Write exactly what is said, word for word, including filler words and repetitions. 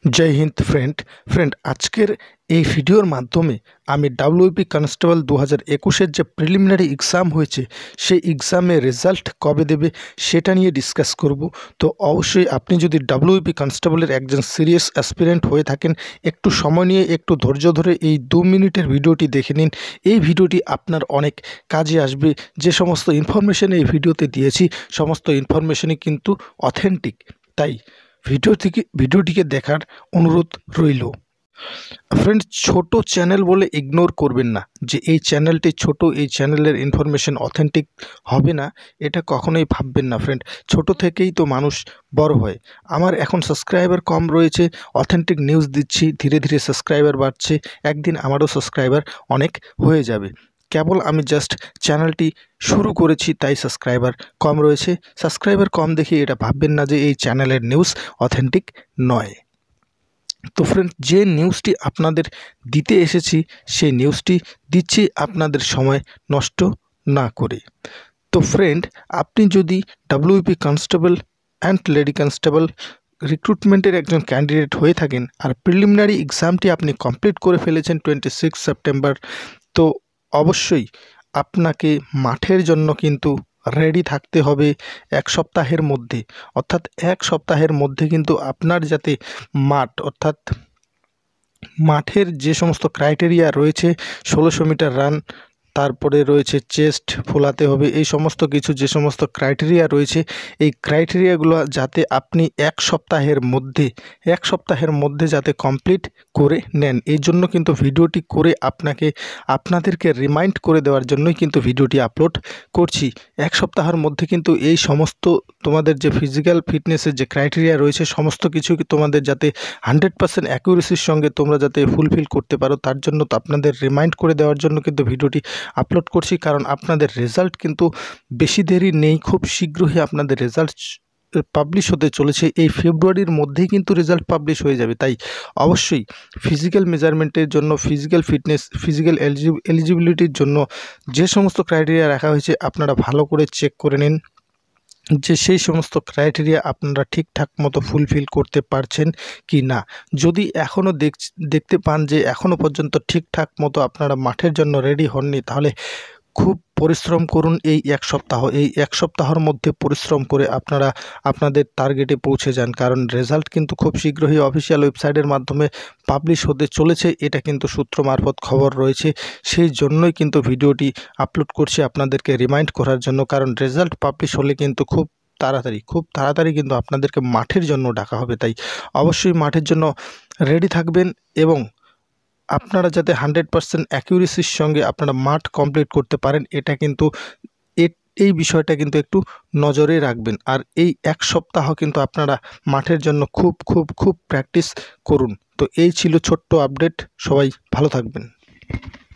जय Hind friend friend आजकेर এই ভিডিওর মাধ্যমে আমি ডাব্লিউপি কনস্টেবল দু হাজার একুশের যে প্রিলিমিনারি এক্সাম হয়েছে সেই এক্সামের রেজাল্ট কবে দেবে সেটা নিয়ে ডিসকাস করব। তো অবশ্যই আপনি যদি ডাব্লিউপি কনস্টেবলের একজন সিরিয়াস অ্যাসপিরেন্ট হয়ে থাকেন, একটু সময় নিয়ে একটু ধৈর্য ধরে এই দু মিনিটের ভিডিওটি দেখে নিন। এই ভিডিওটি আপনার অনেক কাজে আসবে। যে সমস্ত ইনফরমেশন এই ভিডিওতে দিয়েছি সমস্ত ইনফরমেশনই কিন্তু অথেন্টিক, তাই ভিডিও থেকে ভিডিওটিকে দেখার অনুরোধ রইল। ফ্রেন্ড, ছোট চ্যানেল বলে ইগনোর করবেন না যে এই চ্যানেলটি ছোট, এই চ্যানেলের ইনফরমেশন অথেন্টিক হবে না, এটা কখনোই ভাববেন না। ফ্রেন্ড, ছোট থেকেই তো মানুষ বড় হয়। আমার এখন সাবস্ক্রাইবার কম রয়েছে, অথেন্টিক নিউজ দিচ্ছি, ধীরে ধীরে সাবস্ক্রাইবার বাড়ছে, একদিন আমারও সাবস্ক্রাইবার অনেক হয়ে যাবে। কেবল আমি জাস্ট চ্যানেলটি শুরু করেছি তাই সাবস্ক্রাইবার কম রয়েছে। সাবস্ক্রাইবার কম দেখে এটা ভাববেন না যে এই চ্যানেলের নিউজ অথেন্টিক নয়। তো ফ্রেন্ড, যে নিউজটি আপনাদের দিতে এসেছি সেই নিউজটি দিচ্ছি আপনাদের সময় নষ্ট না করে। তো ফ্রেন্ড, আপনি যদি W P constable and lady constable রিক্রুটমেন্টের একজন ক্যান্ডিডেট হয়ে থাকেন আর প্রিলিমিনারি এক্সামটি আপনি কমপ্লিট করে ফেলেছেন টোয়েন্টি সিক্স সেপ্টেম্বর, তো অবশ্যই আপনাকে মাঠের জন্য কিন্তু রেডি থাকতে হবে এক সপ্তাহের মধ্যে। অর্থাৎ এক সপ্তাহের মধ্যে কিন্তু আপনার যাতে মাঠ অর্থাৎ মাঠের যে সমস্ত ক্রাইটেরিয়া রয়েছে, ষোলোশো মিটার রান, তারপরে রয়েছে চেস্ট ফোলাতে হবে, এই সমস্ত কিছু যে সমস্ত ক্রাইটেরিয়া রয়েছে এই ক্রাইটেরিয়াগুলো যাতে আপনি এক সপ্তাহের মধ্যে এক সপ্তাহের মধ্যে যাতে কমপ্লিট করে নেন, এই জন্য কিন্তু ভিডিওটি করে আপনাকে আপনাদেরকে রিমাইন্ড করে দেওয়ার জন্যই কিন্তু ভিডিওটি আপলোড করছি। এক সপ্তাহের মধ্যে কিন্তু এই সমস্ত তোমাদের যে ফিজিক্যাল ফিটনেসের যে ক্রাইটেরিয়া রয়েছে সমস্ত কিছু তোমাদের যাতে হান্ড্রেড পার্সেন্ট অ্যাকুরেসির সঙ্গে তোমরা যাতে ফুলফিল করতে পারো, তার জন্য তো আপনাদের রিমাইন্ড করে দেওয়ার জন্য কিন্তু ভিডিওটি আপলোড করছি। কারণ আপনাদের রেজাল্ট কিন্তু বেশি দেরি নেই, খুব শীঘ্রই আপনাদের রেজাল্ট পাবলিশ হতে চলেছে। এই ফেব্রুয়ারির মধ্যেই কিন্তু রেজাল্ট পাবলিশ হয়ে যাবে। তাই অবশ্যই ফিজিক্যাল মেজারমেন্টের জন্য, ফিজিক্যাল ফিটনেস, ফিজিক্যাল এলিজিবিলিটির জন্য যে সমস্ত ক্রাইটেরিয়া রাখা হয়েছে আপনারা ভালো করে চেক করে নিন যে সেই সমস্ত ক্রাইটেরিয়া আপনারা ঠিকঠাক মতো ফুলফিল করতে পারছেন কি না। যদি এখনও দেখতে পান যে এখনও পর্যন্ত ঠিকঠাক মতো আপনারা মাঠের জন্য রেডি হননি, তাহলে খুব পরিশ্রম করুন এই এক সপ্তাহ। এই এক সপ্তাহের মধ্যে পরিশ্রম করে আপনারা আপনাদের টার্গেটে পৌঁছে যান। কারণ রেজাল্ট কিন্তু খুব শীঘ্রই অফিসিয়াল ওয়েবসাইটের মাধ্যমে পাবলিশ হতে চলেছে, এটা কিন্তু সূত্র মারফত খবর রয়েছে। সেই জন্যই কিন্তু ভিডিওটি আপলোড করছি আপনাদেরকে রিমাইন্ড করার জন্য। কারণ রেজাল্ট পাবলিশ হলে কিন্তু খুব তাড়াতাড়ি খুব তাড়াতাড়ি কিন্তু আপনাদেরকে মাঠের জন্য ডাকা হবে। তাই অবশ্যই মাঠের জন্য রেডি থাকবেন এবং আপনারা যাতে হান্ড্রেড পার্সেন্ট অ্যাকিউরেসির সঙ্গে আপনারা মাঠ কমপ্লিট করতে পারেন, এটা কিন্তু এই বিষয়টা কিন্তু একটু নজরে রাখবেন। আর এই এক সপ্তাহ কিন্তু আপনারা মাঠের জন্য খুব খুব খুব প্র্যাকটিস করুন। তো এই ছিল ছোট্ট আপডেট, সবাই ভালো থাকবেন।